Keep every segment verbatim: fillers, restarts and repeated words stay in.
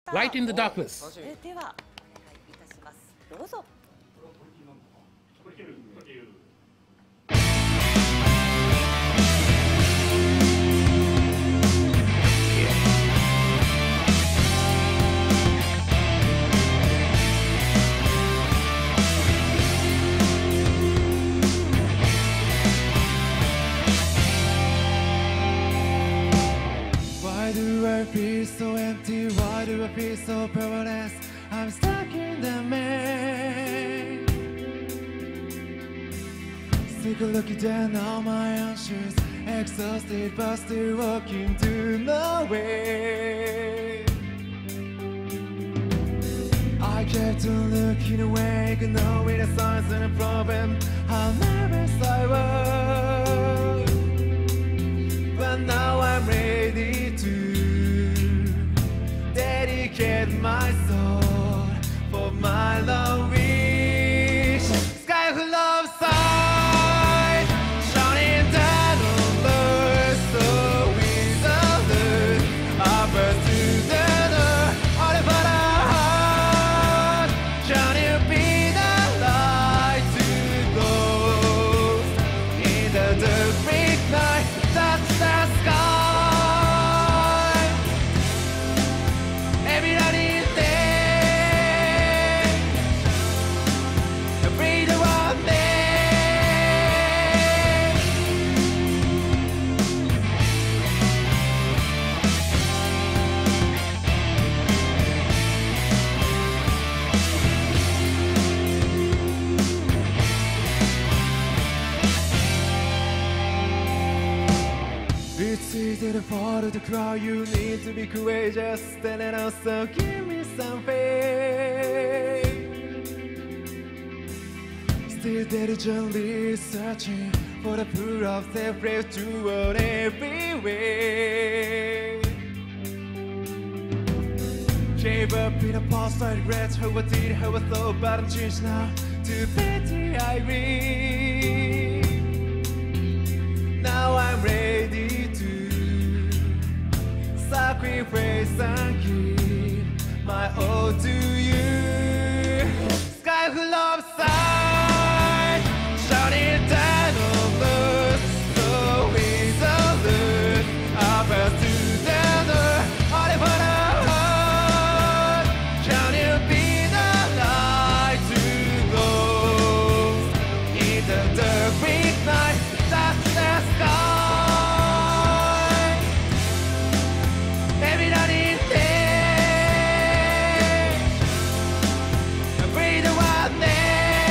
Light in the darkness. それではお願いいたします。どうぞ。 Why do I feel so empty? Why do I feel so powerless? I'm stuck in the maze. Still looking down on my own shoes, exhausted but still walking to nowhere. I kept on looking away, knowing the signs and a problem I'll never solve. But now I'm ready to dedicate my soul for my love wish. Sky full of sight, shining down on earth, so wizarded up to the north. All but our heart, shall you be the light to go in the dark big night? That's the sky. Everybody there, breathe one day. It's easy to fall to the crowd. You need to be courageous, and also give me some faith. Still diligently searching for the pool of self-praise toward every way. Gave up in a past, I regret how I did, how I thought, but I'm changed now. To pity I read. Now I'm ready to sacrifice and give my all to you. Sky full of sight, shining down on earth, so wizarded up to the north. All for our heart, shall you be the light to go in the dark big night? That's the sky. Everybody there, breathe one day.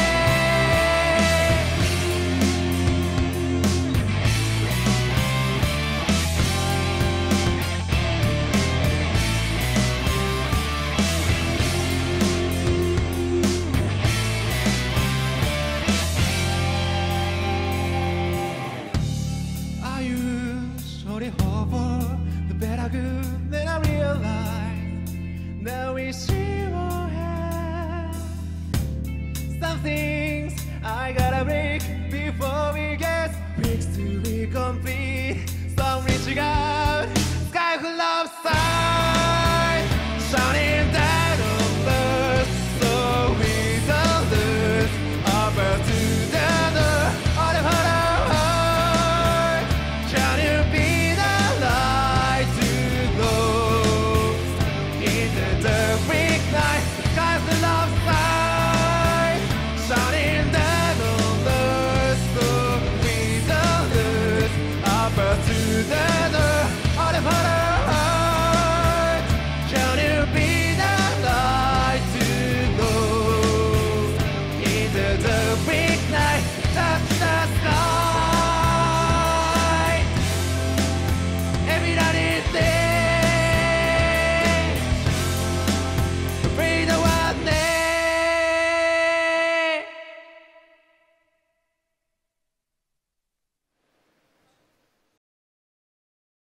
I usually hope for the better good, then I realize that we still have some things I gotta break before we get bricks to be complete. So I'm reaching out, sky full of sight, shining down on earth, so wizarded up to the north. All of our heart, shall you be the light to go in the dark?